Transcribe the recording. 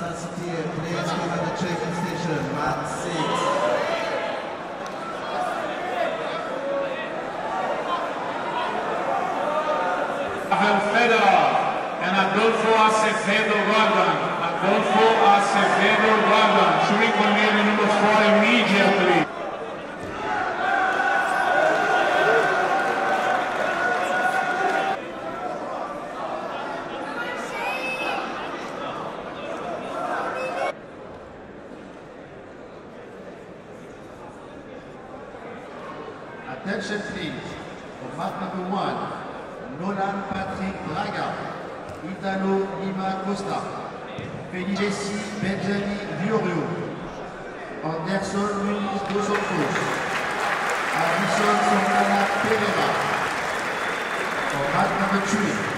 necessity, please come at the check-in station, mat 6. Federal and Adolfo Acevedo Gordon. Adolfo Acevedo Gordon. Shooting committee number 4 immediately. Attention please, for mat number 1. Nolan Patrick Braga, Italo Lima Costa, Felici Benjamin Viorio, Anderson Luis Dos Santos, Addison Santana Pereira. For mat number 3.